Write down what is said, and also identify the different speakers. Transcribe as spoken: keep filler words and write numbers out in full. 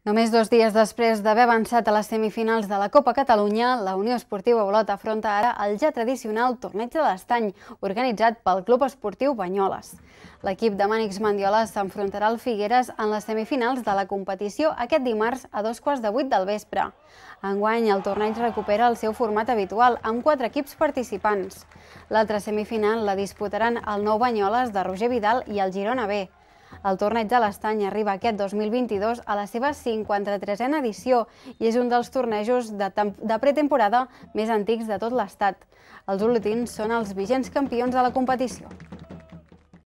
Speaker 1: Només dos dies després d'haver avançat a les semifinals de la Copa Catalunya, la Unió Esportiva Olot afronta ara el ja tradicional Torneig de l'Estany, organitzat pel Club Esportiu Banyoles. L'equip de Mànix Mandiola s'enfrontarà al Figueres en les semifinals de la competició aquest dimarts a dos quarts de vuit del vespre. Enguany, el torneig recupera el seu format habitual, amb quatre equips participants. L'altra semifinal la disputaran el Nou Banyoles de Roger Vidal i el Girona B. El Torneig de l'Estany arriba aquest dos mil vint-i-dos a la seva cinquanta-tresena edició i és un dels tornejos de, de pretemporada més antics de tot l'estat. Els olotins són els vigents campions de la competició.